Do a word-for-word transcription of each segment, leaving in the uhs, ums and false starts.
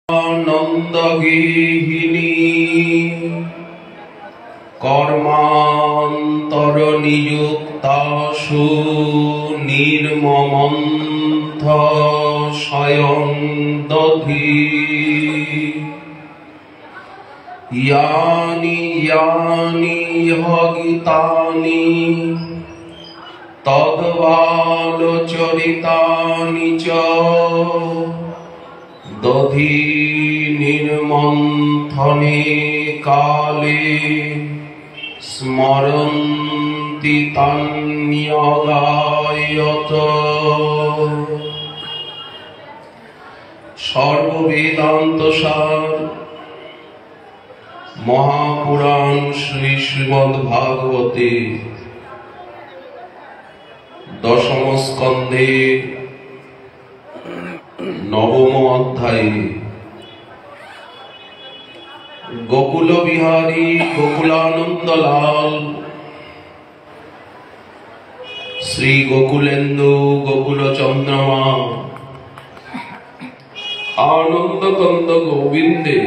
নন্দগেহিনী কর্মান্তর নিযুক্তাসু নির্মমন্থ স্বয়ং দধি ইয়ানি ইয়ানি গীতানি তদ্বালোচরিতানি চ দধি নির্মন্থনে কালে স্মরন্তি তান্যগায়ত। সর্ববেদান্ত সার মহাপুরাণ শ্রী শ্রীমদ্ ভাগবতে দশম স্কন্ধে নবম অধ্যায়ে গোকুল বিহারী গোকুলানন্দলাল শ্রী গোকুলেন্দু গোকুল চন্দ্রমা আনন্দকন্দ গোবিন্দে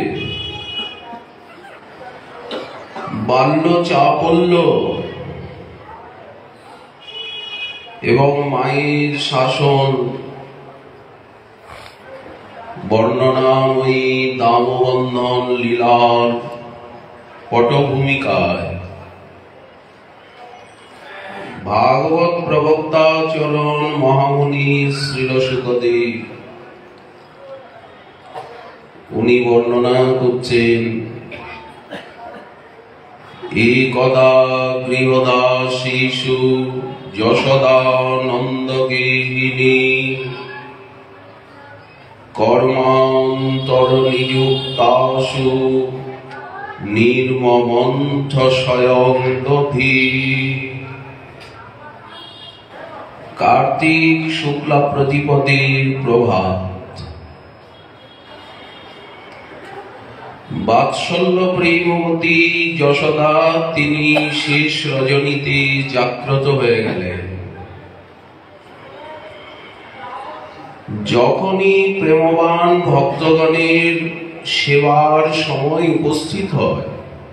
বাল্য চাপল্য এবং মায়ের শাসন বর্ণনাময়ী দামবন্ধন লীলার পটভূমিকায় ভাগবত প্রবক্তা চরণ মহামুনি শ্রীল শুকদেব উনি বর্ণনা করছেন, একদা গৃহদাসীষু যশোদা নন্দগেহিনী কর্মান্তর নিযুক্তাসু নির্মমন্থ স্বয়ং দধি। কার্তিক শুক্লা প্রতিপদের প্রভাত। বাৎসল্য প্রেমবতী যশোদা তিনি শেষ রজনীতে জাগ্রত হয়ে গেলেন। যখনই প্রেমবান ভক্তগণের সেবার সময় উপস্থিত হয়,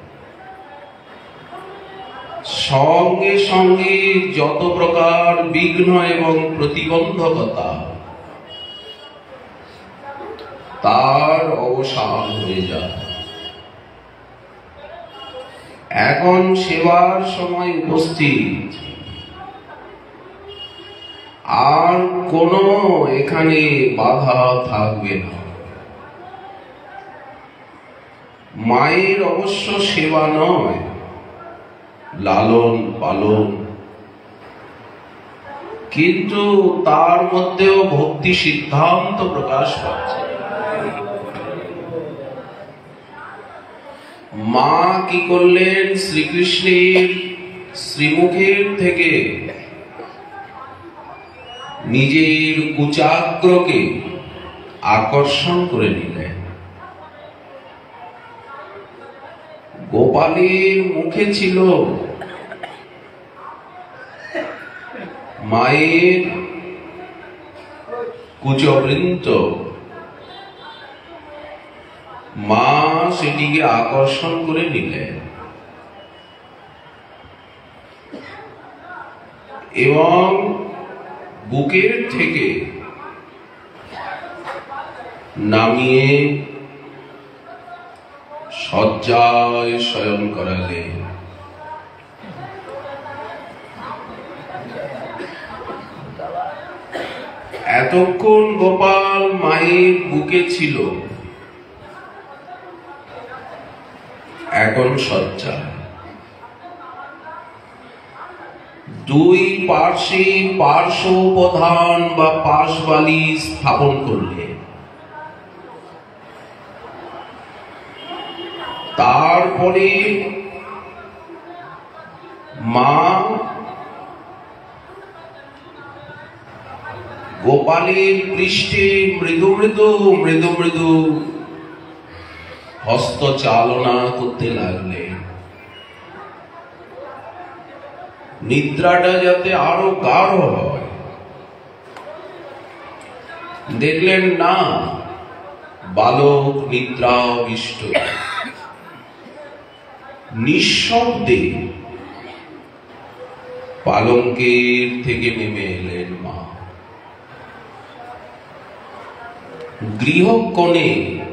সঙ্গে সঙ্গে যত প্রকার বিঘ্ন এবং প্রতিবন্ধকতা তার অবসান হয়ে যায়। এখন সেবার সময় উপস্থিত, আর কোনো এখানে বাধা থাকবে না। মায়ের অবশ্য সেবা নয়, লালন পালন, কিন্তু তার মধ্যেও ভক্তি সিদ্ধান্ত প্রকাশ পাচ্ছে। মা কি করলেন? শ্রীকৃষ্ণের শ্রীমুখের থেকে নিজের কুচাগ্রকে আকর্ষণ করে নিলেন। গোপালের মুখে ছিল মায়ের কুচবৃন্ত, মা সেটিকে আকর্ষণ করে নিলেন এবং বুকের থেকে নামিয়ে শয্যায় শয়ন করালেন। এতক্ষণ গোপাল মায়ের বুকে ছিল, এখন শয্যা। দুই পার্শ্বে পার্শ্ব প্রধান বা পাশবালি স্থাপন করলে, তারপরে মা গোপালের পৃষ্ঠে মৃদু মৃদু মৃদু মৃদু হস্ত চালনা করতে লাগলেন। নিদ্রাটা যাতে আরো গাঢ় হয়, দেখলেন না বালক নিদ্রাবিষ্ট। নিঃশব্দে পালঙ্কের থেকে নেমে এলেন মা। গৃহকোণে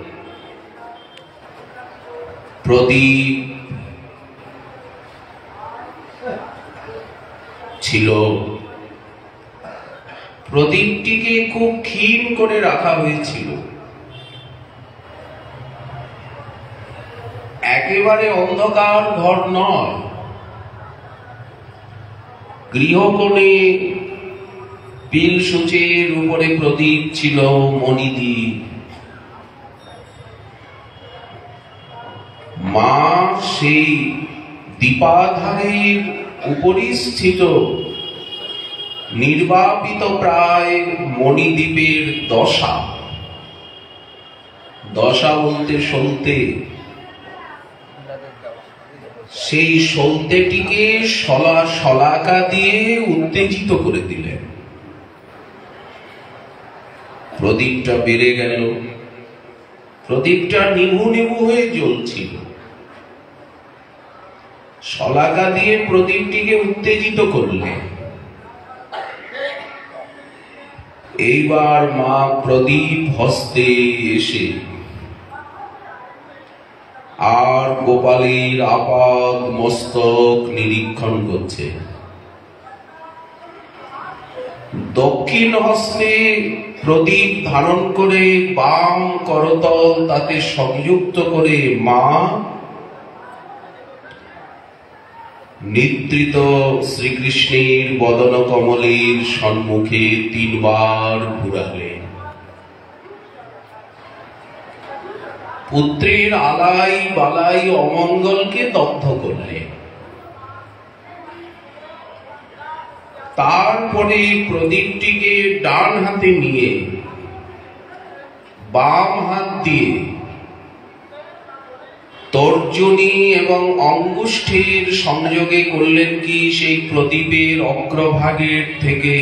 প্রদীপ ছিল। প্রদীপটিকে খুব ক্ষীণ করে রাখা হয়েছিল। একেবারে অন্ধকার ঘর নয়, গৃহকোণে পিল সূচের উপরে প্রদীপ ছিল মণিদ্বীপ। মা সেই দীপাধারের উপরিস্থিত নির্বাপিত প্রায় মণিদ্বীপের দশা, দশা বলতে সলতে, সেই সলতেটিকে শলা শলাকা দিয়ে উত্তেজিত করে দিলেন। প্রদীপটা বেড়ে গেল। প্রদীপটা নিভু নিভু হয়ে জ্বলছিল। শলাকা দিয়ে প্রদীপটিকে উত্তেজিত করলেন। এইবার মা প্রদীপ হস্তে এসে আর গোপালের আপাদ মস্তক নিরীক্ষণ করছে। দক্ষিণ হস্তে প্রদীপ ধারণ করে বাম করতল তাতে সংযুক্ত করে মা নিদ্রিত শ্রীকৃষ্ণের বদন কমলের সম্মুখে তিনবার ঘুরালেন। পুত্রের আলাই বালাই অমঙ্গলকে দগ্ধ করলেন। তারপরে প্রদীপটিকে ডান হাতে নিয়ে বাম হাত দিয়ে তর্জনী এবং অঙ্গুষ্ঠের সংযোগে করলেন কি সেই প্রদীপের অগ্রভাগের থেকে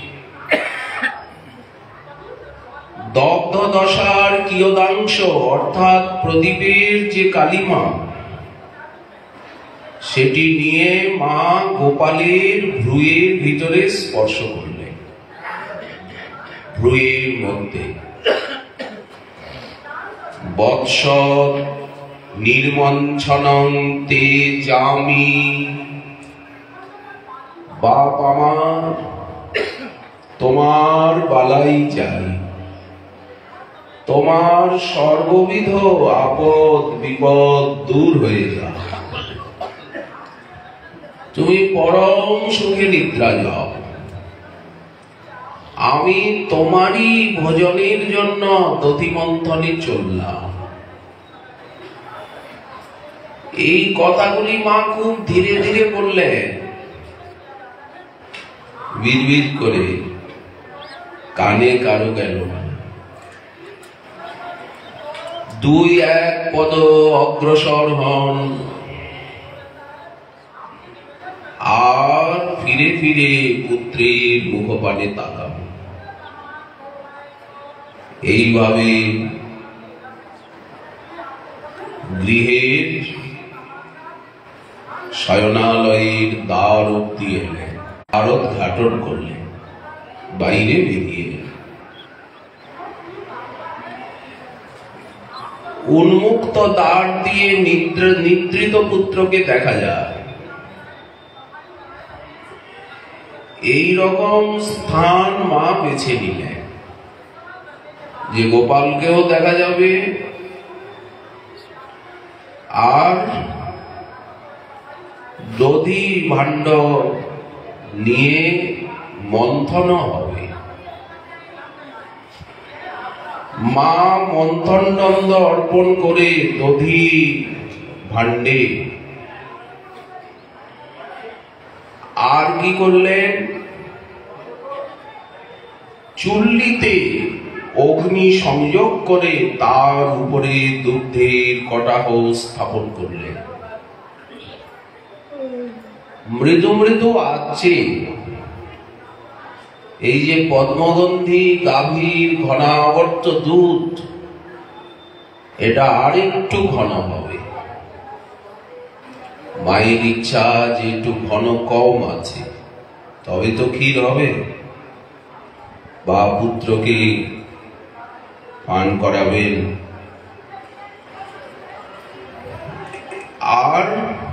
দগ্ধ দশার কিয়দাংশ অর্থাৎ প্রদীপের যে কালিমা সেটি নিয়ে মা গোপালের ভ্রুয়ের ভিতরে স্পর্শ করলেন। ভ্রুয়ের মধ্যে বৎস নির্মঞ্ছনং তে যামি, বাপ আমার তোমার বালাই চাই, তোমার সর্ববিধ আপদ বিপদ দূর হয়ে যায়, তুমি পরম সুখে নিদ্রা যাও, আমি তোমারই ভোজনের জন্য দধিমন্থনে চললাম। এই কথাগুলি মা খুব ধীরে ধীরে বললেন, বিড়বিড় করে, কানে কারো গেল না। দুই এক পদ অগ্রসর হন আর ফিরে ফিরে পুত্রের মুখপানে তাকান। এইভাবে গৃহের শয়নালয়ের দ্বার অব্দি এলেন, দ্বারোদ্ঘাটন করলেন, বাইরে বেরিয়ে এলেন। উন্মুক্ত দ্বার দিয়ে নিদ্রিত পুত্রকে দেখা যায়। এই রকম স্থান মা বেছে নিলেন যে গোপালকেও দেখা যাবে আর দধি ভাণ্ড নিয়ে মন্থন হবে। মা মন্থন দণ্ড অর্পণ করে দধি ভাণ্ডে আর কি করলেন, চুল্লিতে অগ্নি সংযোগ করে তার উপরে দুগ্ধের কটাহ স্থাপন করলেন। মৃদু মৃদু আছে এই যে পদ্মগন্ধি গাভীর ঘনাবর্ত দুধ, এটা আর একটু ঘন হবে। মায়ের ইচ্ছা যে একটু ঘন কম আছে, তবে তো ক্ষীর হবে, বা পুত্রকে পান করাবেন। আর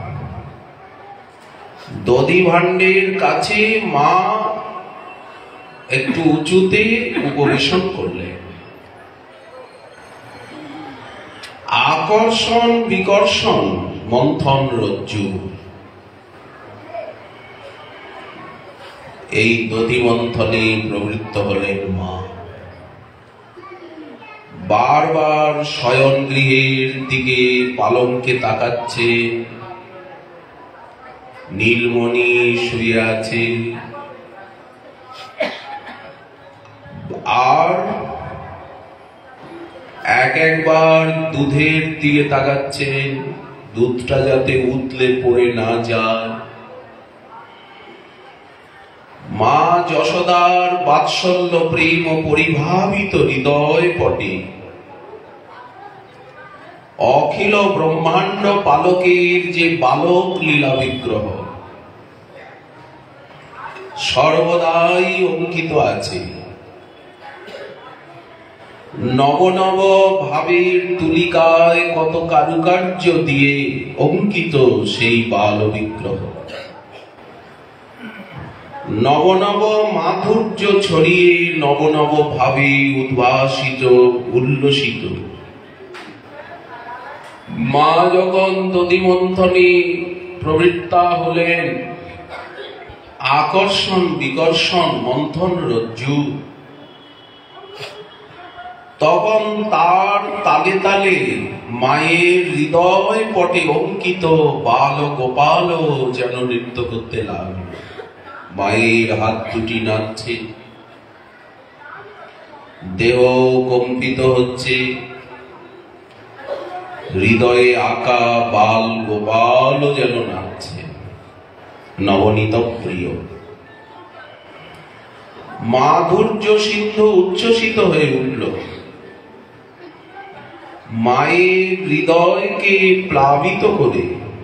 দধি ভাণ্ডের কাছে মা একটু উঁচুতে উপবেশন করলেন। আকর্ষণ বিকর্ষণ মন্থন রজ্জু, এই দধি মন্থনে প্রবৃত্ত হলেন মা। বারবার শয়ন গৃহের দিকে পালঙ্কে তাকাচ্ছে। নীলমণি শুয়ে আছে, আর এক একবার দুধের দিকে তাকাচ্ছেন, দুধটা যাতে উতলে পড়ে না যায়। মা যশোদার বাৎসল্য প্রেম ও পরিভাবিত হৃদয় পটে অখিল ব্রহ্মাণ্ড পালকের যে বালক লীলা বিগ্রহ সর্বদাই অঙ্কিত আছে। নব নব ভাবের তুলিকায় কত কারুকার্য দিয়ে অঙ্কিত সেই বাল বিগ্রহ, নব নব মাধুর্য ছড়িয়ে নব নব ভাবে উদ্ভাসিত উল্লসিত। মা যখন দধি মন্থনে প্রবৃত্তা হলেন, আকর্ষণ বিকর্ষণ মন্থন রজ্জু, তখন তার তালে তালে মায়ের হৃদয় পটে অঙ্কিত বাল গোপাল যেন নৃত্য করতে লাগল। মায়ের হাত দুটি নাচছে, দেহ কম্পিত হচ্ছে, হৃদয়ে আঁকা বাল গোপাল যেন নাচছে, নবনীত প্রিয়। মাধুর্য সিন্ধু উচ্ছ্বসিত হয়ে উঠল। মায়ের হৃদয়কে প্লাবিত করে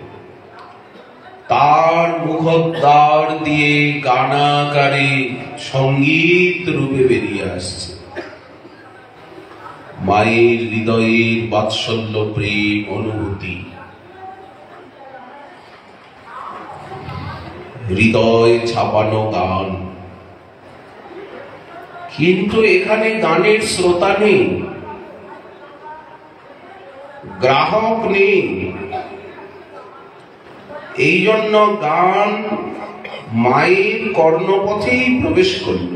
তার মুখদ্বার দিয়ে গানাকারে সঙ্গীত রূপে বেরিয়ে আসছে। মায়ের হৃদয়ের বাৎসল্য প্রেম অনুভূতি, হৃদয় ছাপানো গান। কিন্তু এখানে গানের শ্রোতা নেই, গ্রাহক নেই। এই জন্য গান মায়ের কর্ণপথেই প্রবেশ করল।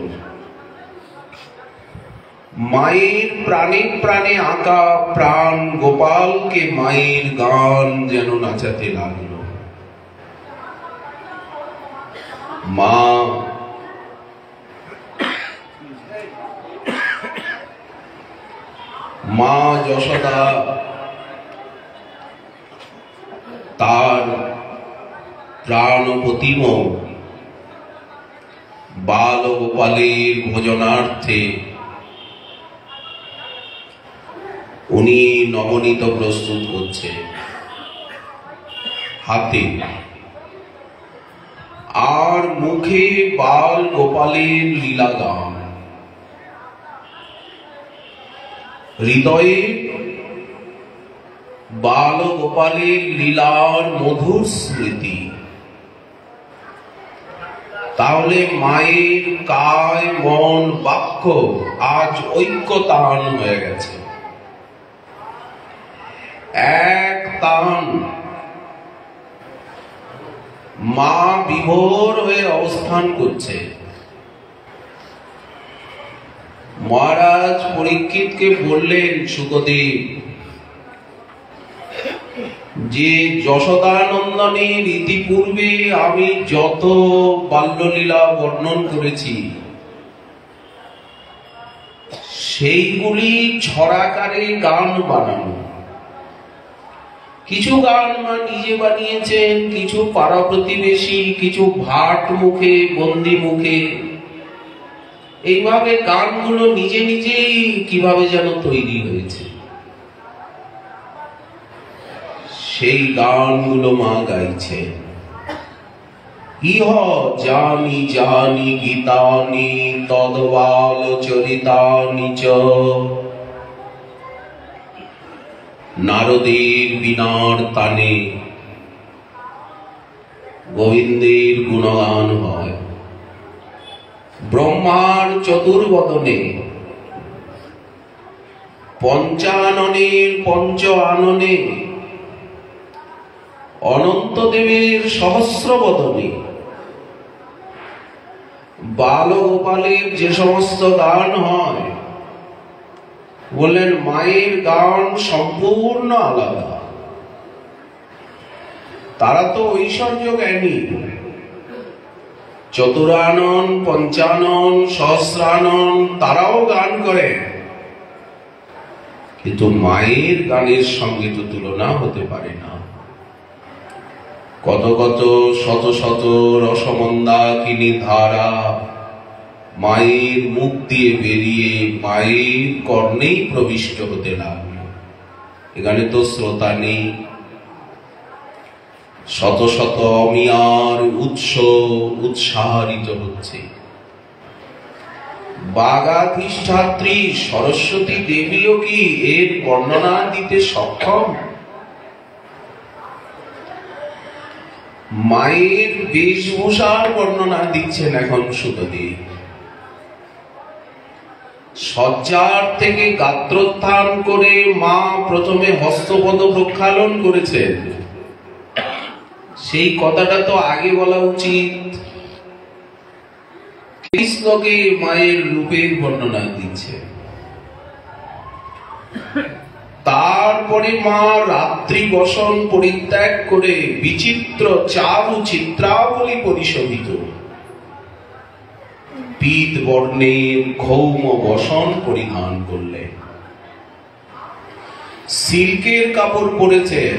মায়ের প্রাণে প্রাণে আঁকা প্রাণ গোপালকে মায়ের গান যেন নাচাতে লাগলো। মা মা যশোদা তার প্রাণপ্রতিম বাল গোপালের ভোজনার্থে উনি নবনীত প্রস্তুত করছে হাতে, আর মুখে বাল গোপালের লীলা গান। হৃদয়ে বাল গোপালের লীলার মধুর স্মৃতি। তাহলে মায়ের কায় মন বাক্য আজ ঐক্যতান হয়ে গেছে, এক তান। মা বিভোর হয়ে অবস্থান করছে। মহারাজ পরীক্ষিতকে বললেন সুখদেব যে যশোদানন্দনের ইতিপূর্বে আমি যত বাল্যলীলা বর্ণন করেছি সেইগুলি ছড়াকারে গান বানানো। কিছু গান মা নিজে বানিয়েছেন, কিছু পাড়া প্রতিবেশী, কিছু ভাট মুখে বন্দি মুখে। এইভাবে গানগুলো নিজে নিজেই কিভাবে যেন তৈরি হয়েছে। সেই গানগুলো মা গাইছে। ইহ জানি জানি গীতানি তদ্বাল চরিতানি চ, নারদের বীণার তানে গোবিন্দের গুণগান হয়। ব্রহ্মার চতুর্বদনে পঞ্চাননের পঞ্চ আননে অনন্ত দেবের সহস্র বদনে বাল গোপালের যে সমস্ত গান হয়, বললেন মায়ের গান সম্পূর্ণ আলাদা। তারা তো ঐশ্বর্য জ্ঞানী, চতুরানন পঞ্চানন সহস্রানন তারাও গান করে, কিন্তু মায়ের গানের সঙ্গে তো তুলনা হতে পারে না। কত কত শত শত রসমন্দাকিনী ধারা মায়ের মুখ দিয়ে বেরিয়ে মায়ের কর্ণেই প্রবিষ্ট হতে লাগল। এখানে তো শ্রোতা নেই, শত শত অমিয়ার উৎস উৎসাহিত হচ্ছে। বাগাধিষ্ঠাত্রী সরস্বতী দেবীও কি এর বর্ণনা দিতে সক্ষম? মায়ের বেশভূষার বর্ণনা দিচ্ছেন এখন সুতদেব। সজ্জার থেকে গাত্রোত্থান করে মা প্রথমে হস্তপদ প্রক্ষালন করেছেন, সেই কথাটা তো আগে বলা উচিত। কৃষ্ণকে মায়ের রূপের বর্ণনা দিচ্ছে। তারপরে মা রাত্রি বসন পরিত্যাগ করে বিচিত্র চারু চিত্রাবলী পরিশোভিত পীত বর্ণের ক্ষৌম বসন পরিধান করলেন, সিল্কের কাপড় পরেছেন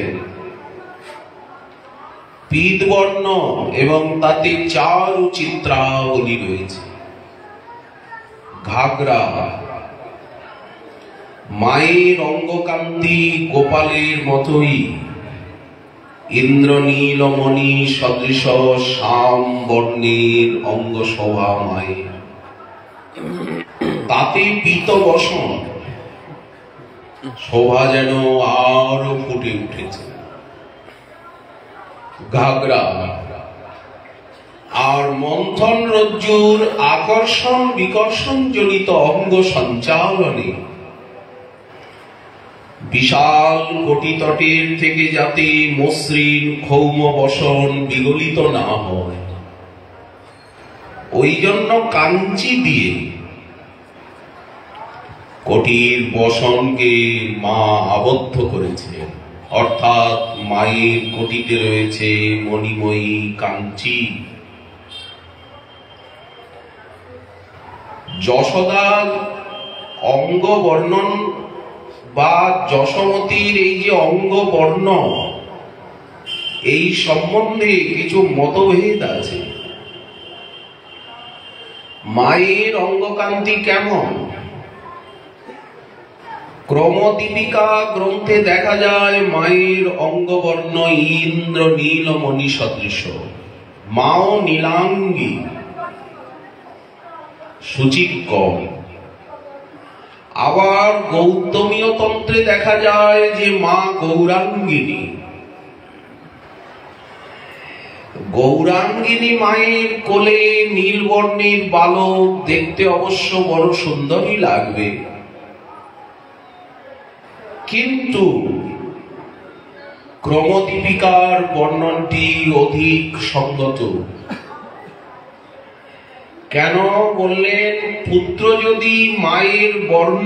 পীত বর্ণ এবং তাতে চারু চিত্রাবলী রয়েছে। ঘাগরা, মায়ের অঙ্গকান্তি গোপালের মতোই ইন্দ্রনীলমণি সদৃশ শ্যাম বর্ণের অঙ্গ শোভা মায়ের, তাতে পীত বসন শোভা যেন আরো ফুটে উঠেছে। ঘাগরা আর মন্থন রজ্জুর আকর্ষণ বিকর্ষণ জনিত অঙ্গ সঞ্চালনে বিশাল কোটিতটের থেকে যাতে মসৃণ ক্ষৌম বসন বিগলিত না হয়, ওই জন্য কাঞ্চি দিয়ে কোটির বসনকে মা আবদ্ধ করেছে। অর্থাৎ মায়ের কোটিতে রয়েছে মণিময়ী কাঞ্চি। যশোদার অঙ্গ বর্ণন বা যশোমতীর এই যে অঙ্গ বর্ণ, এই সম্বন্ধে কিছু মতভেদ আছে। মায়ের অঙ্গকান্তি কেমন? ক্রমদীপিকা গ্রন্থে দেখা যায় মায়ের অঙ্গবর্ণ ইন্দ্র নীলমণি সদৃশ, মাও নীলাঙ্গী সুচিকর। আবার গৌতমীয় তন্ত্রে দেখা যায় যে মা গৌরাঙ্গিনী। গৌরাঙ্গিনী মায়ের কোলে নীলবর্ণের বালক দেখতে অবশ্য বড় সুন্দরই লাগবে, কিন্তু ক্রমদীপিকার বর্ণনটি অধিক সঙ্গত। কেন বললেন? পুত্র যদি মায়ের বর্ণ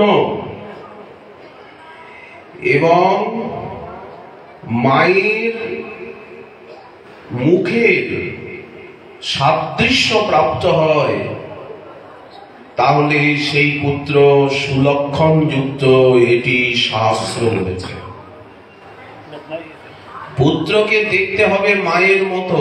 এবং মায়ের মুখের সাদৃশ্য প্রাপ্ত হয়, তাহলে সেই পুত্র সুলক্ষণ যুক্ত, এটি শাস্ত্র বলেছে। পুত্রকে দেখতে হবে মায়ের মতো,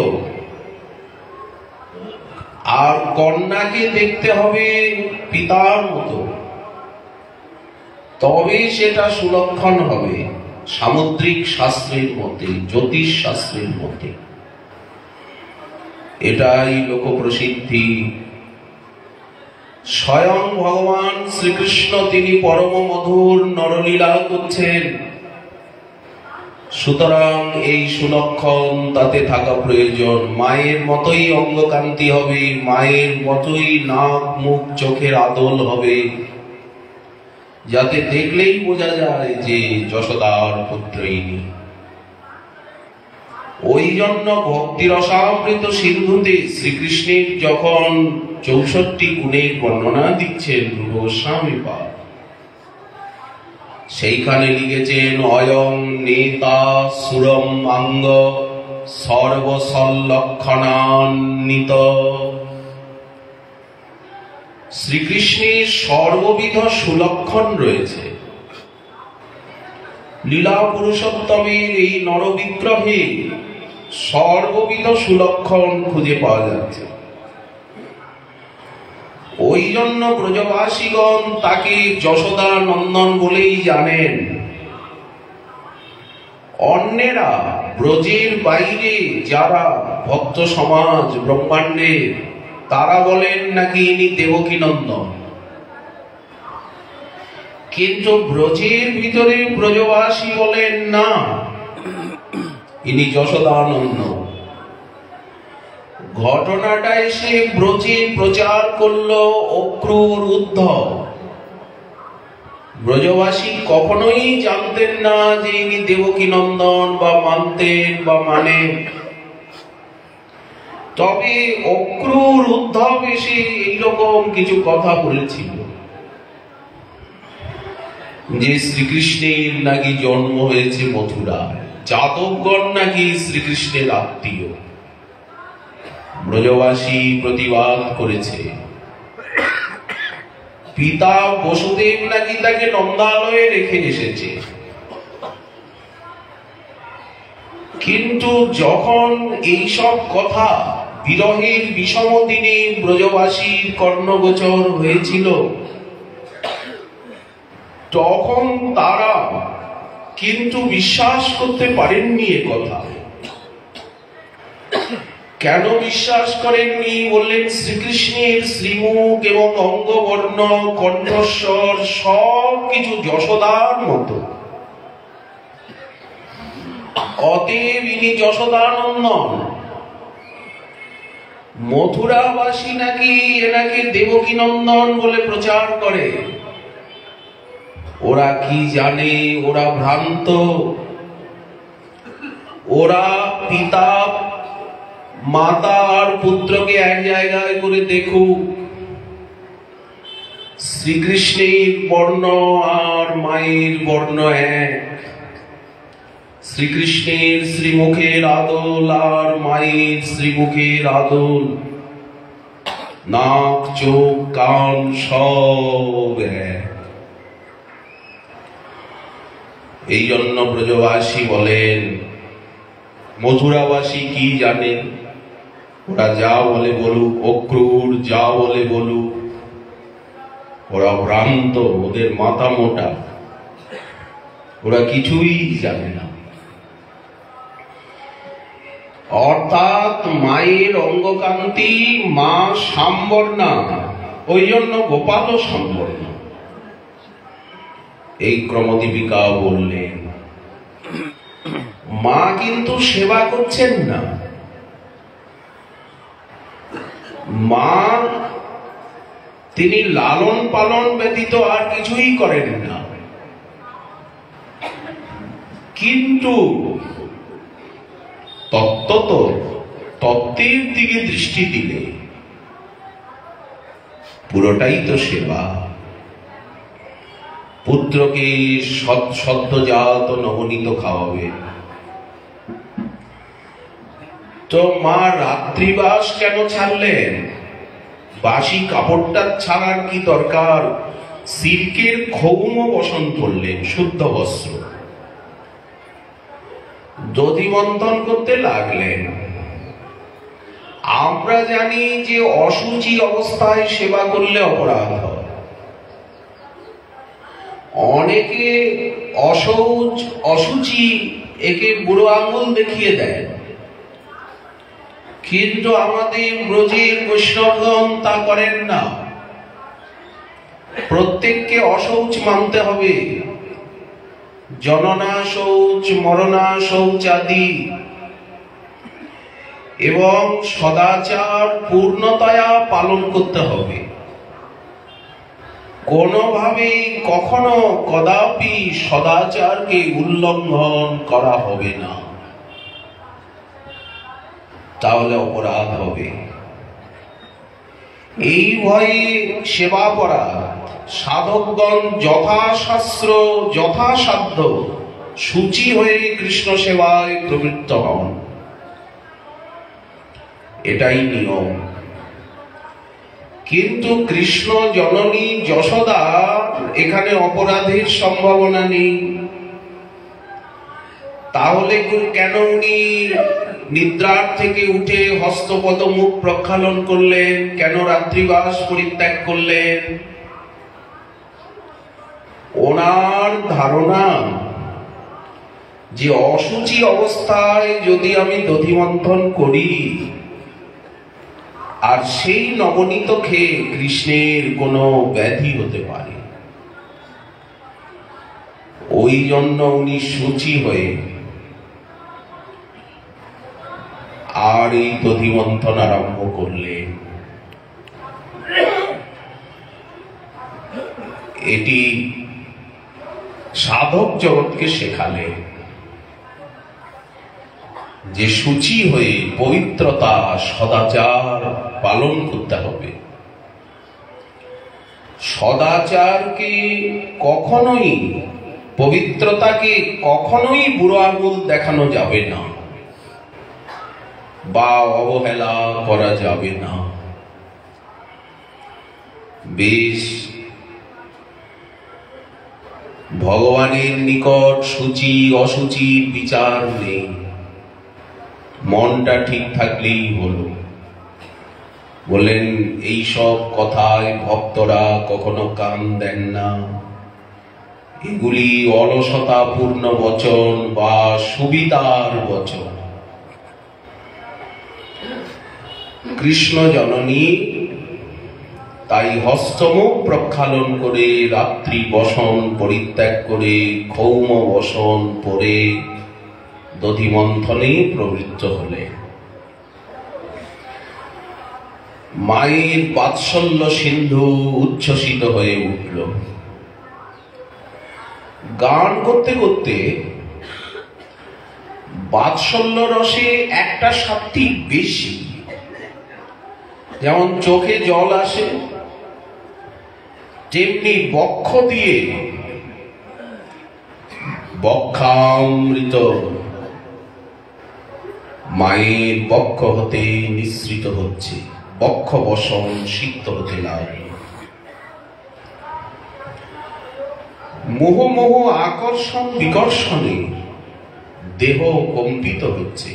আর কন্যাকে দেখতে হবে পিতার মতো, তবে সেটা সুলক্ষণ হবে। সামুদ্রিক শাস্ত্রের মতে, জ্যোতিষ শাস্ত্রের মতে। এটাই লোক প্রসিদ্ধি। স্বয়ং ভগবান শ্রীকৃষ্ণ তিনি পরম মধুর নরলীলা করছেন। সুতরাং এই সুলক্ষণ তাতে থাকা প্রয়োজন। মায়ের মতোই অঙ্গকান্তি হবে, মায়ের মতোই নাক মুখ চোখের আদল হবে, যাতে দেখলেই বোঝা যায় যে যশোদার পুত্রইনি। ওই জন্য ভক্তি রসামৃত সিন্ধুতে শ্রীকৃষ্ণের যখন চৌষট্টি গুণের বর্ণনা দিচ্ছেন গোস্বামী পাদ, সেইখানে লিখেছেন অয়ং নেতা সুরম অঙ্গ সর্বসল্লক্ষণান্বিত। শ্রীকৃষ্ণের সর্ববিধ সুলক্ষণ রয়েছে। লীলা পুরুষোত্তমের এই নরবিগ্রহে সর্ববিধ সুলক্ষণ খুঁজে পাওয়া যাচ্ছে। ওই জন্য ব্রজবাসীগণ তাকে যশোদা নন্দন বলেই জানেন। অন্যেরা ব্রজের বাইরে যারা ভক্ত সমাজ ব্রহ্মাণ্ডে, তারা বলেন নাকি ইনি দেবকী নন্দন, কিন্তু ব্রজের ভিতরে ব্রজবাসী বলেন না, ইনি যশোদানন্দ। ঘটনাটা এসে ব্রজে প্রচার করলো অক্রূর উদ্ধব। ব্রজবাসী কখনোই জানতেন না যে ইনি দেবকী নন্দন, বা মানতেন বা মানেন। তবে অক্রূর উদ্ধব এসে এইরকম কিছু কথা বলেছিল যে শ্রীকৃষ্ণের নাকি জন্ম হয়েছে মথুরায়, যাদবগণ নাকি শ্রীকৃষ্ণের আত্মীয়। ব্রজবাসী প্রতিবাদ করেছে, পিতা বসুদেব নাকি তাকে নন্দালয়ে রেখে এসেছে। কিন্তু যখন এইসব কথা বিরহের বিষম দিনে ব্রজবাসীর কর্ণগোচর হয়েছিল, তখন তারা কিন্তু বিশ্বাস করতে পারেননি এ কথা। কেন বিশ্বাস করেননি? বললেন শ্রীকৃষ্ণের শ্রীমুখ এবং অঙ্গবর্ণ কণ্ঠস্বর সব কিছু যশোদার মতো, অতএব ইনি যশোদানন্দন। মথুরাবাসী নাকি এনাকে দেবকী নন্দন বলে প্রচার করে। ওরা কি জানে? ওরা ভ্রান্ত। ওরা পিতা মাতা আর পুত্রকে এক জায়গায় করে দেখুক। শ্রীকৃষ্ণের বর্ণ আর মায়ের বর্ণ এক। শ্রীকৃষ্ণের শ্রীমুখের আদল আর মায়ের শ্রীমুখের আদল, নাক চোখ কান সব এক। এই জন্য ব্রজবাসী বলেন, মথুরাবাসী কি জানে? ওরা যা বলে বলুক, অক্রূর যা বলে বলুক, ওরা ভ্রান্ত, ওদের মাথা মোটা, ওরা কিছুই জানে না। অর্থাৎ মায়ের অঙ্গকান্তি মা সাম্বর্ণা, ওই জন্য গোপাল সাম্বর্ণা। এই ক্রমদীপিকা বললেন, মা কিন্তু সেবা করছেন না। মা তিনি লালন পালন ব্যতীত আর কিছুই করেন না। কিন্তু তত্ত্বত তত্ত্বের দিকে দৃষ্টি দিলে পুরোটাই তো সেবা। পুত্রকে সদ্যজাত নবনীত খাওয়াবে, তো মা রাত্রিবাস কেন ছাড়লেন? বাসি কাপড়টা ছাড়ার কি দরকার? সিল্কের খৌম বসন করলেন, শুদ্ধ বস্ত্র, দধি মন্থন করতে লাগলেন। আমরা জানি যে অসুচি অবস্থায় সেবা করলে অপরাধ হয়। অনেকে অশৌচ অসুচি একে বুড়ো আঙুল দেখিয়ে দেয়, কিন্তু আমাদের ব্রজের বৈষ্ণবগণ তা করেন না। প্রত্যেককে অশৌচ মানতে হবে। জননা শৌচ, মরণা শৌচাদি এবং সদাচার পূর্ণতয়া পালন করতে হবে। কোনোভাবেই কখনো কদাপি সদাচারকে উল্লঙ্ঘন করা হবে না, তাহলে অপরাধ হবে। এই ভয়ে সেবাপরাধ সাধকগণ যথাশাস্ত্র যথাসাধ্য শুচি হয়ে কৃষ্ণ সেবায় প্রবৃত্ত হন, এটাই নিয়ম। কিন্তু কৃষ্ণ জননী যশোদা এখানে অপরাধের সম্ভাবনা নেই। তাহলে কেন উনি নিদ্রার থেকে উঠে হস্তপদ মুখ প্রক্ষালন করলেন? কেন রাত্রিবাস পরিত্যাগ করলেন? ওনার ধারণা যে অসুচি অবস্থায় যদি আমি দধিমন্থন করি আর সেই নবনীত খেয়ে কৃষ্ণের কোনো ব্যাধি হতে পারে, ওই জন্য উনি শুচি হয়ে আর এই দধিমন্থন আরম্ভ করলেন। এটি সাধক জগৎকে শেখালে যে শুচি হয়ে পবিত্রতা সদাচার পালন করতে হবে। সদাচারকে কখনোই, পবিত্রতাকে কখনোই বুড়ো আঙুল দেখানো যাবে না বা অবহেলা করা যাবে না। বেশ, ভগবানের নিকট সূচি অসুচির বিচার নেই, মনটা ঠিক থাকলেই হলো। বলেন এইসব কথায় ভক্তরা কখনো কান দেন না। এগুলি অলসতাপূর্ণ বচন বা সুবিধার বচন। কৃষ্ণ জননী তাই হস্তমুখ প্রক্ষালন করে, রাত্রি বসন পরিত্যাগ করে, ক্ষৌম বসন পরে দধিমন্থনে প্রবৃত্ত হলে মায়ের বাৎসল্য সিন্ধু উচ্ছ্বসিত হয়ে উঠল। গান করতে করতে বাৎসল্য রসে একটা সাত্বিক বেশি, যেমন চোখে জল আসে তেমনি বক্ষ দিয়ে বক্ষামৃত মায়ের বক্ষ হতে নিঃসৃত হচ্ছে, বক্ষ বসন সিক্ত হতে লাগল। মোহ মোহ আকর্ষণ বিকর্ষণে দেহ কম্পিত হচ্ছে।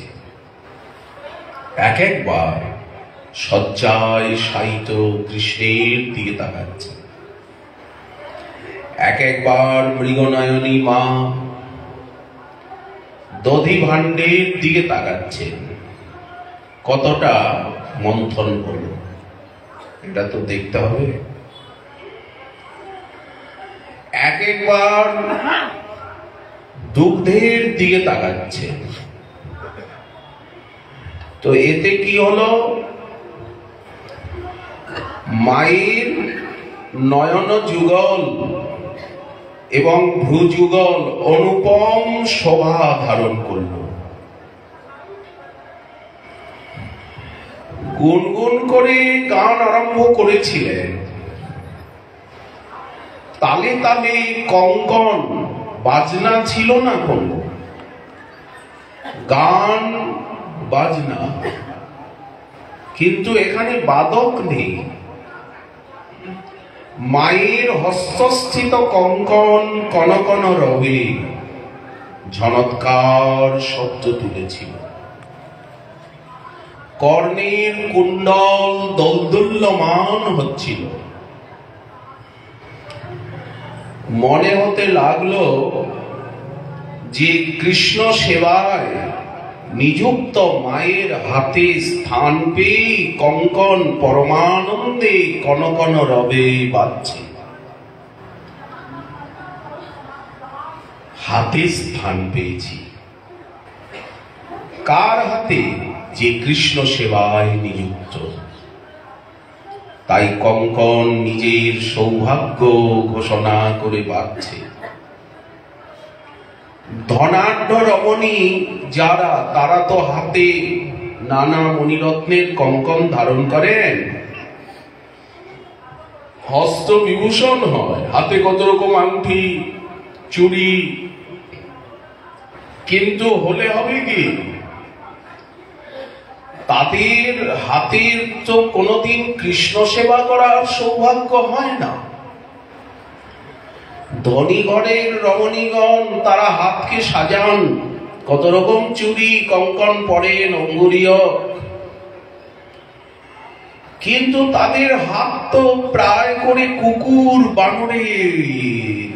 এক একবার শয্যায় শায়িত কৃষ্ণের দিকে তাকাচ্ছে, এক একবার মৃগনয়নী মা দধি ভাণ্ডের দিকে তাকাচ্ছেন। কতটা মন্থন হলো এটা তো দেখতে হবে। এক একবার দুগ্ধের দিকে তাকাচ্ছেন। তো এতে কি হলো? মায়ের নয়ন যুগল এবং ভ্রুযুগল অনুপম শোভা ধারণ করল। গুনগুন করে গান আরম্ভ করেছিলেন। তালে তালে কঙ্কন বাজনা ছিল না, কোনো গান বাজনা, কিন্তু এখানে বাদক নেই। মায়ের হস্তস্থিত কঙ্কন কনকন রবে ঝনৎকার শব্দ তুলেছিল। কর্ণের কুণ্ডল দোলদুল্যমান হচ্ছিল। মনে হতে লাগলো যে কৃষ্ণ সেবায় নিযুক্ত মায়ের হাতে স্থান পেয়ে কঙ্কন পরমানন্দে কনকন রবে বাজছে। হাতে স্থান পেয়েছি, কার হাতে? যে কৃষ্ণ সেবায় নিযুক্ত। তাই কঙ্কন নিজের সৌভাগ্য ঘোষণা করে বাজছে। ধনাঢ্য রমণী যারা, তারা তো হাতে নানা মণিরত্নের কঙ্কন ধারণ করেন, হস্ত বিভূষণ হয়, হাতে কত রকম আংটি চুড়ি, কিন্তু হলে হবে কি, তাদের হাতের তো কোনোদিন কৃষ্ণ সেবা করার সৌভাগ্য হয় না। ধনী ঘরের রমণীগণ তারা হাতকে সাজান, কত রকম চুড়ি কঙ্কন পরেন, অঙ্গুরীয়, কিন্তু তাদের হাত তো প্রায় করে কুকুর বানরের।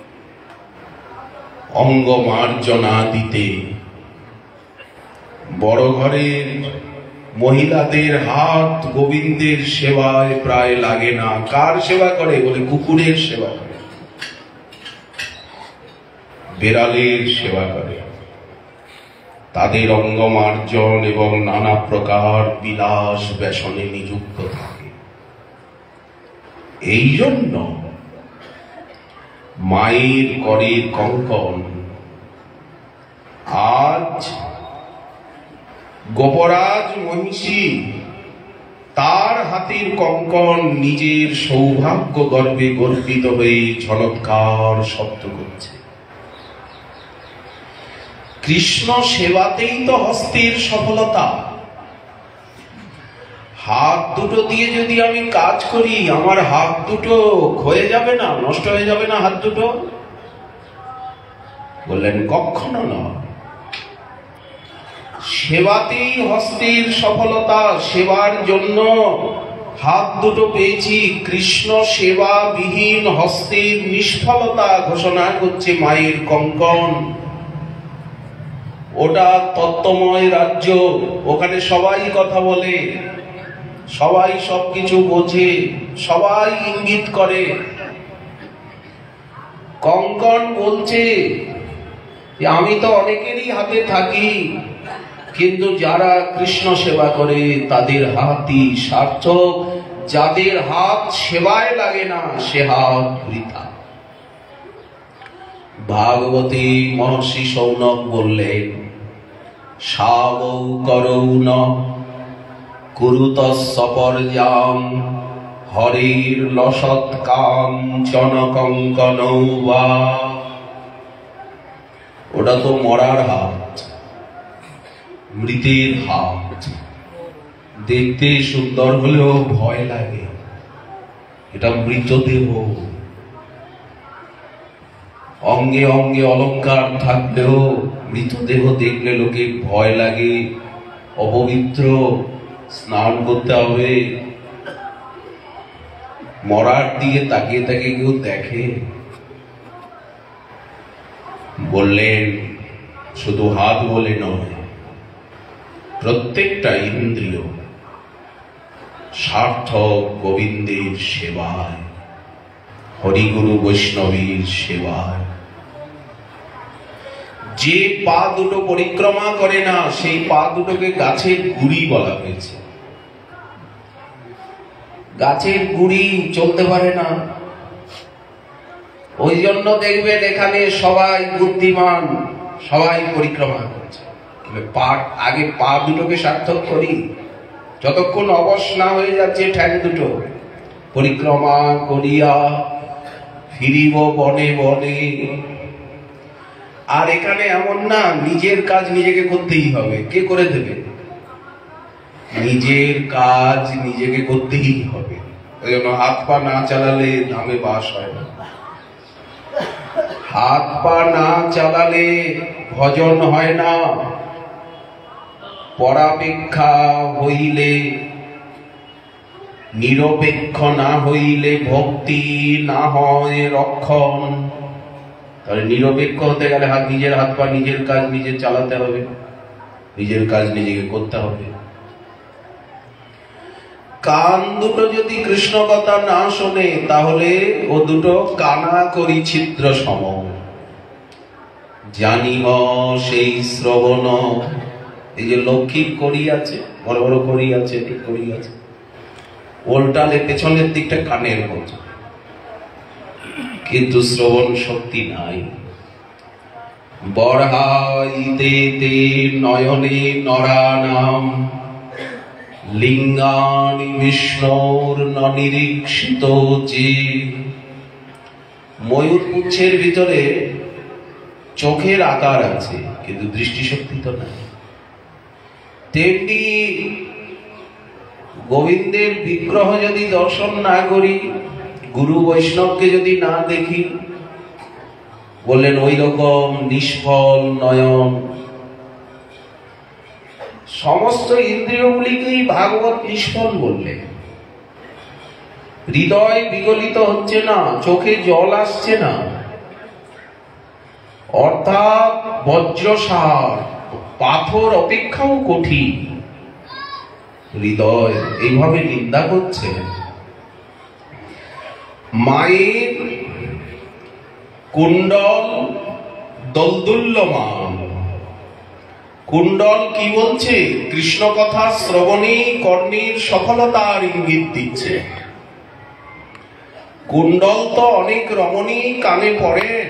অঙ্গ মার্জনা দিতে বড় ঘরের মহিলাদের হাত গোবিন্দের সেবায় প্রায় লাগে না। কার সেবা করে? বলে কুকুরের সেবা করে, বেড়ালের সেবা করে। তাদের অঙ্গ মার্জন এবং নানা প্রকার বিলাস ব্যসনে নিযুক্ত থাকে। এই জন্য মায়ের করের কঙ্কন আজ গোপরাজ মহিষী তার হাতের কঙ্কন নিজের সৌভাগ্য গর্বে গর্বিত হয়ে ঝলৎকার শব্দ করছে। কৃষ্ণ সেবাতেই তো হস্তের সফলতা। হাত দুটো দিয়ে যদি আমি কাজ করি, আমার হাত দুটো ক্ষয়ে যাবে না, নষ্ট হয়ে যাবে না হাত দুটো? বললেন কখনো না। সেবাতেই হস্তের সফলতা। সেবার জন্য হাত দুটো পেয়েছি, কৃষ্ণ সেবা বিহীন হস্তের নিষ্ফলতা ঘোষণা করছে মায়ের কঙ্কন। ওটা তত্ত্বময় রাজ্য, ওখানে সবাই কথা বলে, সবাই সবকিছু বোঝে, সবাই ইঙ্গিত করে। কঙ্কন বলছে যে আমি তো অনেকেরই হাতে থাকি, কিন্তু যারা কৃষ্ণ সেবা করে তাদের হাতই সার্থক, যাদের হাত সেবায় লাগে না সে হাত বৃথা। ভাগবতী মহর্ষি শৌনক বললেন, সাবৌ করৌ ন কুরুতঃসপর্যাম হরির লসৎ কাঞ্চন কঙ্কনৌ বা। ওটা তো মরার হাত, মৃতের হাত। দেখতে সুন্দর হলেও ভয় লাগে, এটা মৃতদেহ। অঙ্গে অঙ্গে অলঙ্কার থাকলেও মৃতদেহ দেখলে লোকে ভয় লাগে, অপবিত্র, স্নান করতে হবে। মরার দিকে তাকিয়ে তাকিয়ে কেউ দেখে? বললেন শুধু হাত বলে নয়, প্রত্যেকটা ইন্দ্রিয় সার্থক গোবিন্দের সেবায়, হরিগুরু বৈষ্ণবীর সেবায়। যে পা দুটো পরিক্রমা করে না, সেই পা দুটোকে গাছের গুড়ি বলা হয়েছে। গাছের গুড়ি চলতে পারে না, ওই জন্য দেখবেন এখানে সবাই বুদ্ধিমান, সবাই পরিক্রমা করছে। পা আগে পা দুটোকে সার্থক করি, যতক্ষণ অবশ না হয়ে যাচ্ছে ঠ্যাং দুটো, পরিক্রমা করিয়া ফিরিব বনে বনে। আর এখানে এমন না, নিজের কাজ নিজেকে করতেই হবে। কে করে দেবে? নিজের কাজ নিজেকে করতেই হবে। ওই জন্য হাত পা না চালালে ধামে বাস হয় না। হাত পা না চালালে ভজন হয় না। পরাপেক্ষা হইলে, নিরপেক্ষ না হইলে ভক্তি না হয় রক্ষণ। তাহলে নিরপেক্ষ হতে গেলে হাত নিজের হাত পা নিজের কাজ নিজে চালাতে হবে, নিজের কাজ নিজেকে করতে হবে। কান দুটো যদি কৃষ্ণ কথা না শোনে তাহলে ও দুটো কানা করি ছিদ্র সম। জানিহ সেই শ্রবণ, এই যে লক্ষ্মীর করি আছে, বড় বড় করি আছে, ঠিক করি আছে, ওলটালে পেছনের দিকটা কানের মতো, কিন্তু শ্রবণ শক্তি নাই। বরহাইতে তে নয়নে নরানাম লিঙ্গানি বিষ্ণুর নিরীক্ষিত যে। ময়ূর পুচ্ছের ভিতরে চোখের আকার আছে কিন্তু দৃষ্টিশক্তি তো নাই। তেমনি গোবিন্দের বিগ্রহ যদি দর্শন না করি, গুরু বৈষ্ণবকে যদি না দেখি, বললেন ওই রকম নিষ্ফল নয়ন। সমস্ত ইন্দ্রিয়গুলিকেই ভাগবত নিষ্ফল বললেন। হৃদয় বিগলিত হচ্ছে না, চোখে জল আসছে না, অর্থাৎ বজ্রসার, পাথর অপেক্ষাও কঠিন হৃদয়, এইভাবে নিন্দা করছে। মায়ের কুণ্ডল দোলদুল্যমান। কুণ্ডল কি বলছে? কৃষ্ণ কথা শ্রবণে কর্ণের সফলতার ইঙ্গিত দিচ্ছে। কুণ্ডল তো অনেক রমণী কানে পড়েন,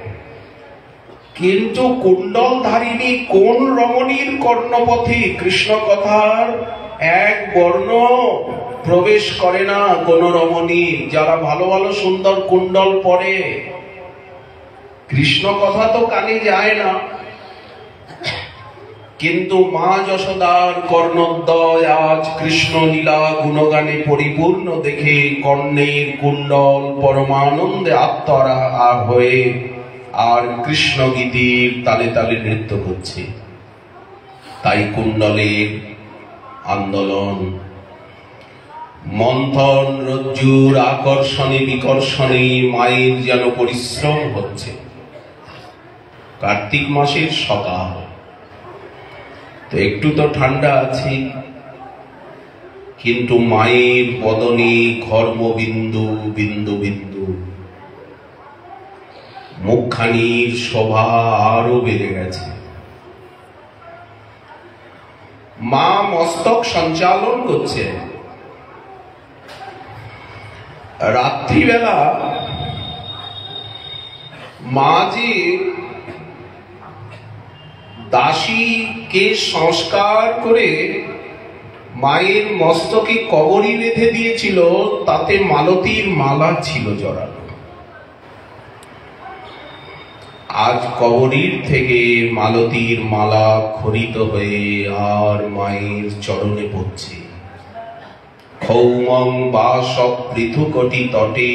কিন্তু কুণ্ডল ধারিণী কোন রমণীর কর্ণপথে কৃষ্ণ কথার এক বর্ণ প্রবেশ করে না কোন রমণী। যারা ভালো ভালো সুন্দর কুণ্ডল পরে, কৃষ্ণ কথা তো কানে যায় না, কিন্তু মা যশোদার কর্ণদ্বয় আজ কৃষ্ণ লীলা গুণগানে পরিপূর্ণ দেখে কর্ণের কুণ্ডল পরমানন্দে আত্মরা আর হয়ে আর কৃষ্ণ গীতির তালে তালে নৃত্য করছে। তাই কুণ্ডলের আন্দোলন, মন্থন রজ্জুর আকর্ষণে বিকর্ষণে মায়ের যেন পরিশ্রম হচ্ছে। কার্তিক মাসের সকাল, তো একটু তো ঠান্ডা আছে, কিন্তু মায়ের বদনে ঘর্মবিন্দু বিন্দু বিন্দু, মুখখানির শোভা আরো বেড়ে গেছে। মা মস্তক সঞ্চালন করছে। রাত্রিবেলা মা যে দাসীকে সংস্কার করে মায়ের মস্তকে কবরী বেঁধে দিয়েছিল, তাতে মালতীর মালা ছিল জড়ানো। আজ কবরীর থেকে মালতীর মালা খরিত হয়ে আর মায়ের চরণে পড়ছে। ক্ষৌমং বাস পৃথুকটি তটে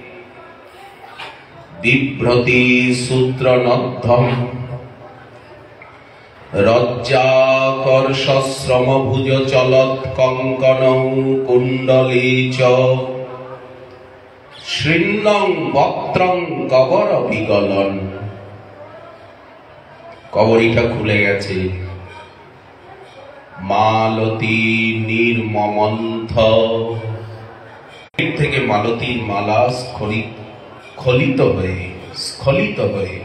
বিভ্রতি সূত্র নদ্ধম রজ্জাকর্ষশ্রম ভুজ চলত কঙ্কন কুণ্ডলী চ শৃণ্যং বক্ত্রং কবর বিগলন। কবরীটা খুলে গেছে। মালতী নির্মমন্থ থেকে মালতীর মালা স্খলিত হয়ে স্খলিত হয়ে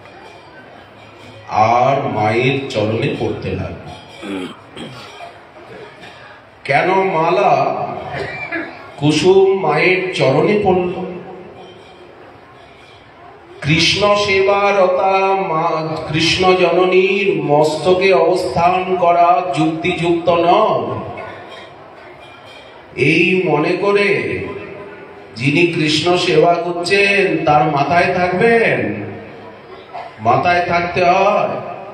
আর মায়ের চরণে পড়তে লাগলো। কেন মালা কুসুম মায়ের চরণে পড়ল? কৃষ্ণ সেবারতা মা কৃষ্ণ জননীর মস্তকে অবস্থান করা যুক্তিযুক্ত নয়। এই মনে করে যিনি কৃষ্ণ সেবা করছেন তার মাথায় থাকবেন, মাথায় থাকতে হয়।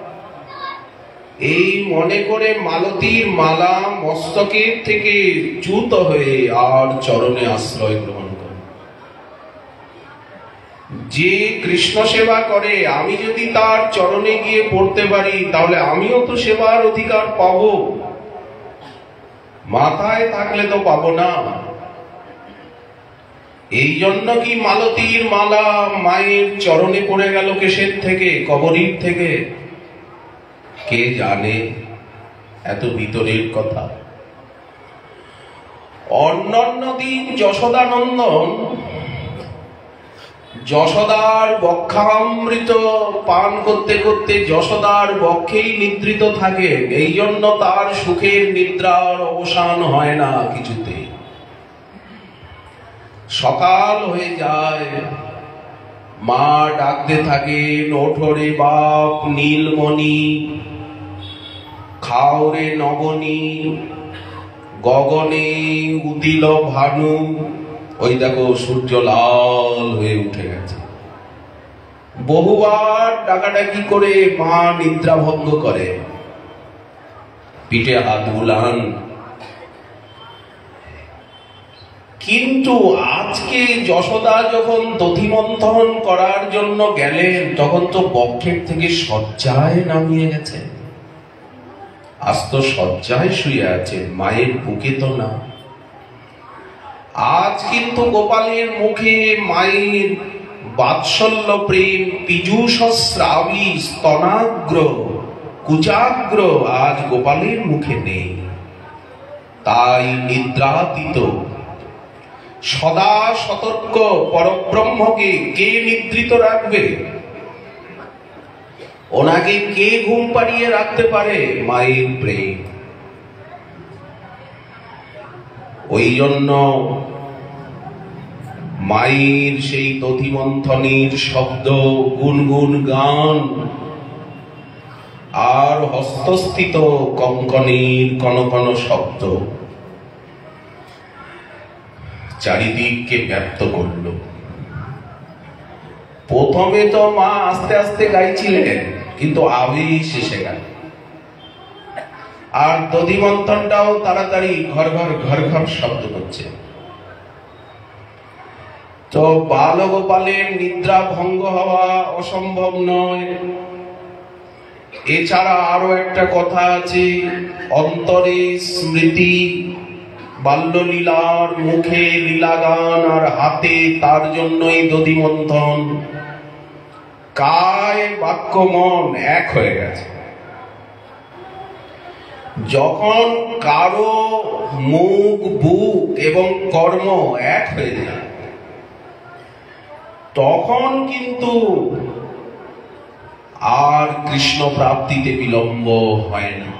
এই মনে করে মালতীর মালা মস্তকের থেকে চ্যুত হয়ে আর চরণে আশ্রয় গ্রহণ করে। যে কৃষ্ণ সেবা করে, আমি যদি তার চরণে গিয়ে পড়তে পারি তাহলে আমিও তো সেবার অধিকার পাবো। মাথায় থাকলে তো পাবো না। এই জন্য কি মালতীর মালা মায়ের চরণে পড়ে গেল কেশের থেকে, কবরীর থেকে? কে জানে এত ভিতরের কথা। অন্যান্য দিন যশোদানন্দন যশোদার বক্ষামৃত পান করতে করতে যশোদার বক্ষেই নিদ্রিত থাকে। এই জন্য তার সুখের নিদ্রার অবসান হয় না কিছুতে। সকাল হয়ে যায়, মা ডাকতে থাকেন, ওঠরে বাপ নীলমণি, খাওরে নবনী, গগনে উদিল ভানু। ওই দেখো সূর্য লাল হয়ে উঠে গেছে। বহুবার ডাকাডাকি করে মা নিদ্রা ভঙ্গ করে, পিঠে হাত বুলান। কিন্তু আজকে যশোদা যখন দধিমন্থন করার জন্য গেলেন, তখন তো বক্ষের থেকে শয্যায় নামিয়ে গেছেন। আজ তো শয্যায় শুয়ে আছেন, মায়ের বুকে তো না। আজ কিন্তু গোপালের মুখে মায়ের বাৎসল্য প্রেম পীযূষ শ্রাবী স্তনাগ্র কুচাগ্র আজ গোপালের মুখে নেই। তাই নিদ্রাতীত সদা সতর্ক পরব্রহ্মকে কে নিদ্রিত রাখবে? ওনাকে কে ঘুম পাড়িয়ে রাখতে পারে? মায়ের প্রেম। ওই জন্য মায়ের সেই দধিমন্থনের শব্দ, গুনগুন গান, আর হস্তস্থিত কঙ্কনের কনকন শব্দ চারিদিককে ব্যক্ত করল। প্রথমে তো মা আস্তে আস্তে গাইছিলেন, কিন্তু আবেশ এসে গেল। আর দধিমন্থনটাও তাড়াতাড়ি ঘর ঘর ঘর ঘর শব্দ করছে। তো বালগোপালের নিদ্রা ভঙ্গ হওয়া অসম্ভব নয়। এছাড়া আরো একটা কথা আছে, অন্তরে স্মৃতি, বাল্যলীলার, মুখে লীলাগান আর হাতে তার জন্যই দধিমন্থন। কায় বাক্য মন এক হয়ে গেছে। যখন কারো মুখ, বুক এবং কর্ম এক হয়ে যায়, তখন কিন্তু আর কৃষ্ণ প্রাপ্তিতে বিলম্ব হয় না।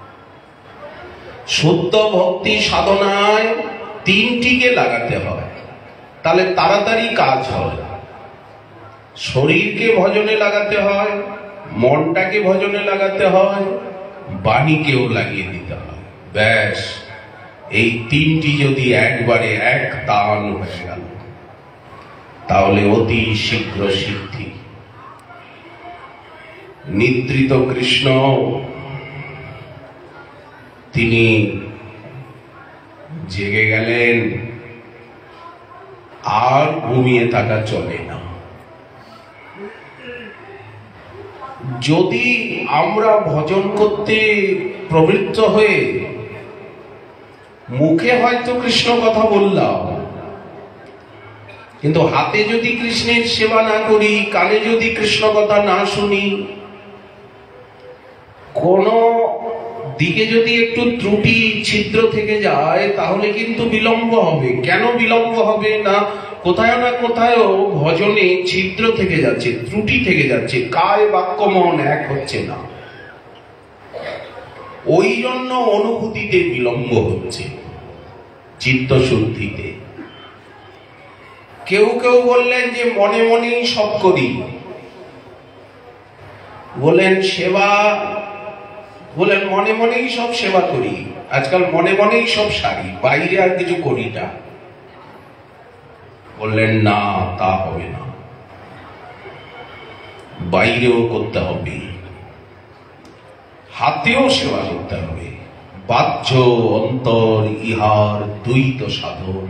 শুদ্ধ ভক্তি সাধনায় তিনটিকে লাগাতে হয়, তাহলে তাড়াতাড়ি কাজ হয়। শরীরকে ভজনে লাগাতে হয়, মনটাকে ভজনে লাগাতে হয়, বাণীকেও লাগিয়ে দিতে হয়। ব্যাস, এই তিনটি যদি একবারে এক তান হয়ে গেল, তাহলে অতি শীঘ্র সিদ্ধি। নিদ্রিত কৃষ্ণ তিনি জেগে গেলেন, আর ঘুমিয়ে থাকা চলে না। যদি আমরা ভজন করতে প্রবৃত্ত হয়ে মুখে হয়তো কৃষ্ণ কথা বললাম, কিন্তু হাতে যদি কৃষ্ণের সেবা না করি, কানে যদি কৃষ্ণ কথা না শুনি, কোন দিকে যদি একটু ত্রুটি ছিদ্র থেকে যায়, তাহলে কিন্তু বিলম্ব হবে। কেন বিলম্ব হবে? না কোথায় না কোথায় ভজনে ছিদ্র থেকে যাচ্ছে, ত্রুটি থেকে যাচ্ছে, কায় বাক্য মন এক হচ্ছে না। ওই জন্য অনুভূতিতে বিলম্ব হচ্ছে, চিত্তশুদ্ধিতে। কেউ কেউ বললেন যে মনে মনেই সব করি, বলেন সেবা, বলেন মনে মনেই সব সেবা করি, আজকাল মনে মনেই সব সারি, বাইরে আর কিছু করি না। বললেন না, তা হবে না, বাইরেও করতে হবে, হাতেও সেবা করতে হবে। বাহ্য অন্তর ইহার দ্বৈত সাধন।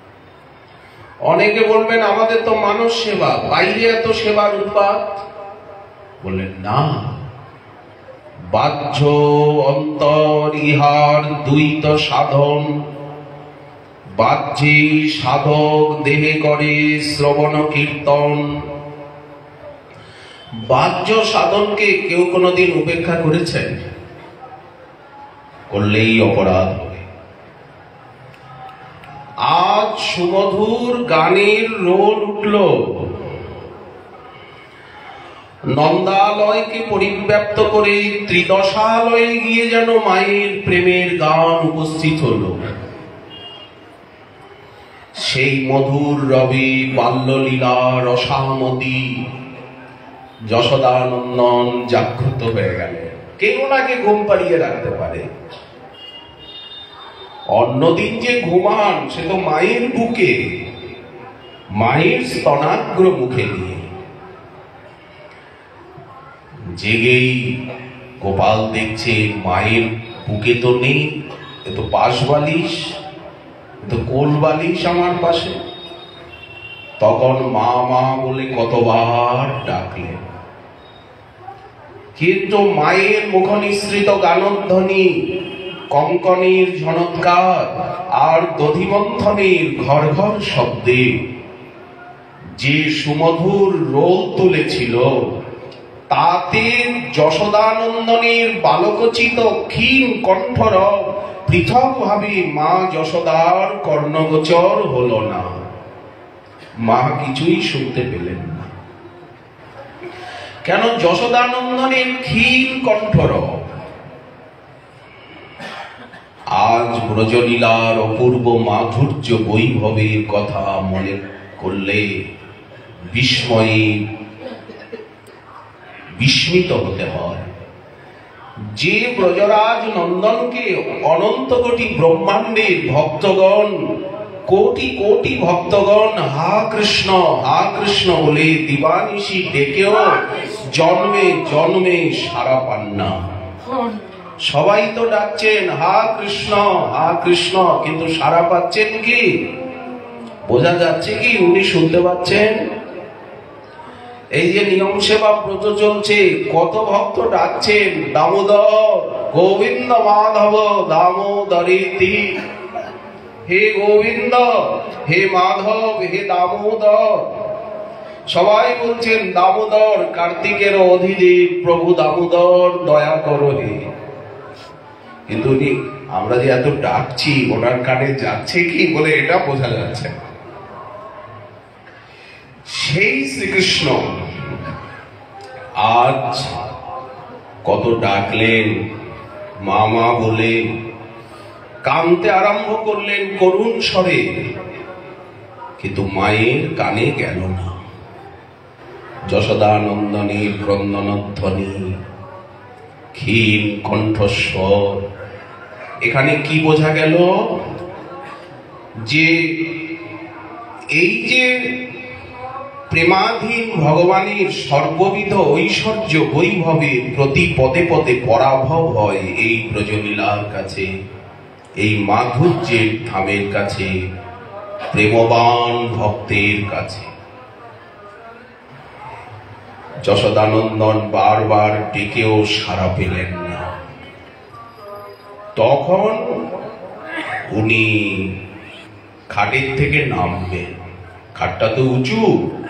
অনেকে বলবেন আমাদের তো মানব সেবা, বাইরে এত সেবার উৎপাত। বললেন না, বাহ্য অন্তর ইহার দ্বৈত সাধন। বাহ্যে সাধক দেহে করে শ্রবণ কীর্তন। বাহ্য সাধনকে কেউ কোনোদিন উপেক্ষা করেছেন? করলেই অপরাধ হবে। আজ সুমধুর গানের রোল উঠল, নন্দালয়কে পরিব্যাপ্ত করে ত্রিদশালয়ে গিয়ে যেন মায়ের প্রেমের গান উপস্থিত হল। সেই মধুর রবে বাল্যলীলা রসামতি যশোদানন্দন জাগ্রত হয়ে গেলেন। কে ওনাকে ঘুম পাড়িয়ে রাখতে পারে? অন্যদিন যে ঘুমান সে তো মায়ের বুকে, মায়ের স্তনাগ্র মুখে নিয়ে। জেগেই গোপাল দেখছে মায়ের বুকে তো নেই, এ তো পাশ বালিশ, এ তো কোল বালিশ আমার পাশে। তখন মা মা বলে কতবার ডাকলেন, কিন্তু মায়ের মুখ নিঃসৃত গানধ্বনি, কঙ্কণের ঝনৎকার আর দধিমন্থনের ঘর ঘর শব্দে যে সুমধুর রোল তুলেছিল, তাতে যশোদানন্দনের বালকোচিত ক্ষীণ কণ্ঠরব পৃথক ভাবে মা যশোদার কর্ণগোচর হল না। মা কিছুই শুনতে পেলেন না। কেন? যশোদানন্দনের ক্ষীণ কণ্ঠরব। আজ ব্রজলীলার অপূর্ব মাধুর্য বৈভবের কথা মনে করলে বিস্ময়ে বিস্মিত হতে হয়। যে ব্রজরাজ নন্দনকে অনন্ত কোটি ব্রহ্মাণ্ডের ভক্তগণ, কোটি কোটি ভক্তগণ হা কৃষ্ণ হা কৃষ্ণ বলে দিবানিশি ডেকেও জন্মে জন্মে সারা পান না। সবাই তো ডাকছেন হা কৃষ্ণ হা কৃষ্ণ, কিন্তু সারা পাচ্ছেন কি? বোঝা যাচ্ছে কি উনি শুনতে পাচ্ছেন? এই যে নিয়ম সেবা ব্রত চলছে, কত ভক্ত ডাকছেন দামোদর, গোবিন্দ মাধব দামোদরেতি। হে গোবিন্দ, হে মাধব, হে দামোদর। সবাই বলছেন দামোদর, কার্তিকের অধিদেব প্রভু দামোদর, দয়া করো হে। কিন্তু আমরা যে এত ডাকছি ওনার কানে যাচ্ছে কি বলে এটা বোঝা যাচ্ছে। সেই শ্রীকৃষ্ণ আজ কত ডাকলেন মা মা বলে, কাঁদতে আরম্ভ করলেন করুণ স্বরে, কিন্তু মায়ের কানে গেল না। যশোদানন্দনের ক্রন্দনধ্বনি, ক্ষীণ কণ্ঠস্বর। এখানে কি বোঝা গেল? যে এই যে প্রেমাধীন ভগবানের সর্ববিধ ঐশ্বর্য বৈভবের প্রতি পদে পদে পরাভব হয় এই ব্রজলীলার কাছে, এই মাধুর্যের ধামের কাছে, প্রেমবান ভক্তের কাছে। যশোদানন্দন বারবার ডেকেও সাড়া পেলেন না। তখন উনি খাটের থেকে নামবেন। খাটটা তো উঁচু,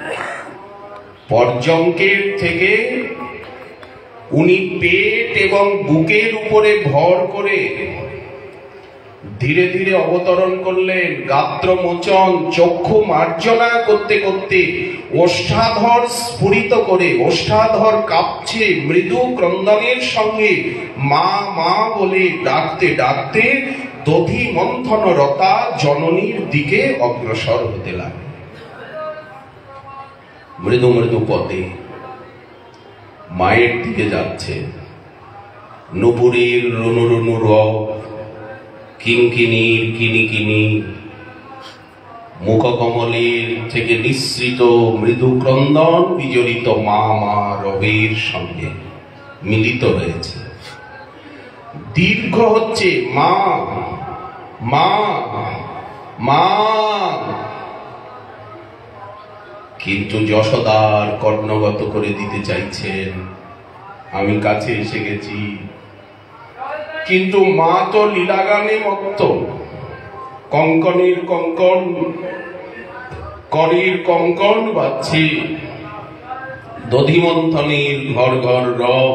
পর্যঙ্কের থেকে উনি পেট এবং বুকের উপরে ভর করে ধীরে ধীরে অবতরণ করলেন। গাত্র মোচন, চক্ষু মার্জনা করতে করতে ওষ্ঠাধর স্ফুরিত করে, ওষ্ঠাধর কাঁপছে মৃদু ক্রন্দনের সঙ্গে মা মা বলে ডাকতে ডাকতে দধি মন্থন রতা জননীর দিকে অগ্রসর হতে লাগে। মৃদু মৃদু পথে মায়ের দিকে যাচ্ছে। নুপুরের রুনু রুনু রব, কিঙ্কিনীর কিনিকিনি, মুখকমলের থেকে নিঃসৃত মৃদু ক্রন্দন বিজড়িত মা মা রবের সঙ্গে মিলিত হয়েছে। দীর্ঘ হচ্ছে মা মা মা। কিন্তু যশোদার কর্ণগত করে দিতে চাইছেন, আমি কাছে এসে গেছি। কিন্তু মা তো লীলাগানে মত্ত, কঙ্কনের কঙ্কন, করের কঙ্কন বাজছে, দধিমন্থনের ঘর ঘর রব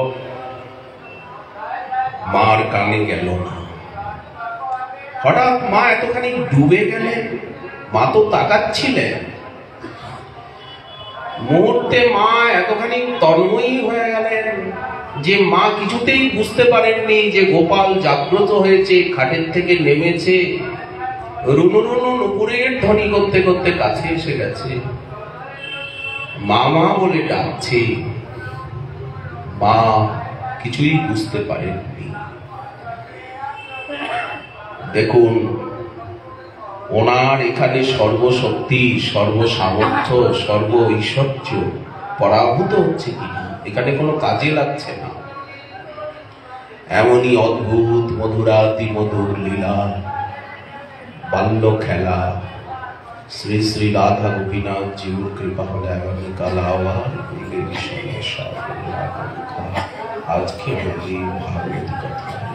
মার কানে গেল না। হঠাৎ মা এতখানি ডুবে গেলেন, মা তো তাকাচ্ছিলেন। মুহূর্তে মা এতখানি তন্ময়ী হয়ে গেলেন যে মা কিছুতেই বুঝতে পারেননি যে গোপাল জাগ্রত হয়েছে, খাটের থেকে নেমেছে, রুনু রুনু নুপুরের ধ্বনি করতে করতে কাছে এসে গেছে, মামা বলে ডাকছে। মা কিছুই বুঝতে পারেননি। দেখুন, ওনার এখানে সর্বশক্তি, সর্বসামর্থ্য, সর্ব ঐশ্বর্য পরাভূত হচ্ছে কিনা, এখানে কোনো কাজে লাগছে না। এমনই অদ্ভুত মধুরাতি মধুর লীলা, বাল্য খেলা, শ্রী শ্রী রাধা গোপীনাথ জিউর কৃপা হলে আগামীকাল আবার আজকে বলি ভাগবত কথা।